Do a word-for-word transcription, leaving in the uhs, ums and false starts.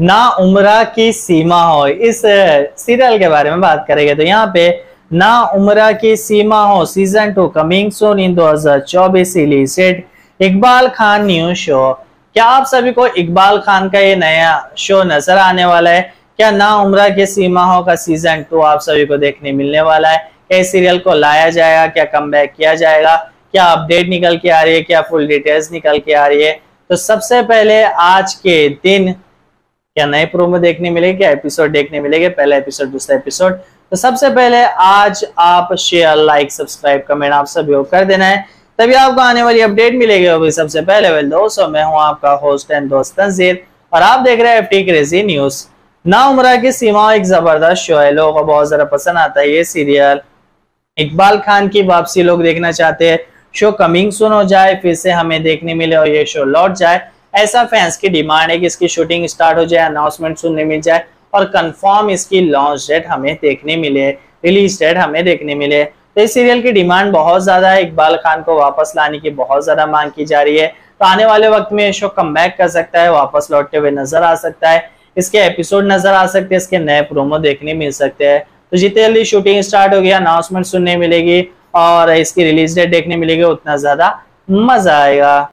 ना उम्र की सीमा हो, इस सीरियल के बारे में बात करेंगे। तो यहाँ पे ना उम्र की सीमा हो season two coming soon in दो हज़ार चौबीस release date Iqbal Khan new show. क्या आप सभी को इकबाल खान का ये नया शो नजर आने वाला है? क्या ना उम्र की सीमा हो का सीजन टू आप सभी को देखने मिलने वाला है? क्या इस सीरियल को लाया जाएगा? क्या कमबैक किया जाएगा? क्या अपडेट निकल के आ रही है? क्या फुल डिटेल्स निकल के आ रही है? तो सबसे पहले आज के दिन क्या नए प्रोमो देखने मिलेगी, क्या एपिसोड देखने मिलेंगे, पहला एपिसोड दूसरा एपिसोड। तो सबसे पहले आज आप शेयर लाइक सब्सक्राइब कमेंट आप सभी को कर देना है, तभी आपको आने वाली अपडेट मिलेगी। अभी सबसे पहले वेल दोस्तों, मैं हूं आपका होस्ट एंड दोस्त तंजीर और आप देख रहे हैं एफटी क्रेजी न्यूज। ना उम्र की सीमा एक जबरदस्त शो है, लोगों को बहुत ज्यादा पसंद आता है ये सीरियल। इकबाल खान की वापसी लोग देखना चाहते हैं, शो कमिंग सून हो जाए, फिर से हमें देखने मिले और ये शो लौट जाए, ऐसा फैंस की डिमांड है कि इसकी शूटिंग स्टार्ट हो जाए, अनाउंसमेंट सुनने मिल जाए और कंफर्म इसकी लॉन्च डेट हमें देखने मिले, रिलीज डेट हमें देखने मिले। तो इस सीरियल की डिमांड बहुत ज्यादा है, इकबाल खान को वापस लाने की बहुत ज्यादा मांग की जा रही है। तो आने वाले वक्त में ये शो कमबैक कर सकता है, वापस लौटते हुए नजर आ सकता है, इसके एपिसोड नजर आ सकते हैं, इसके नए प्रोमो देखने मिल सकते हैं। तो जितनी जल्दी शूटिंग स्टार्ट होगी, अनाउंसमेंट सुनने मिलेगी और इसकी रिलीज डेट देखने मिलेगी, उतना ज्यादा मजा आएगा।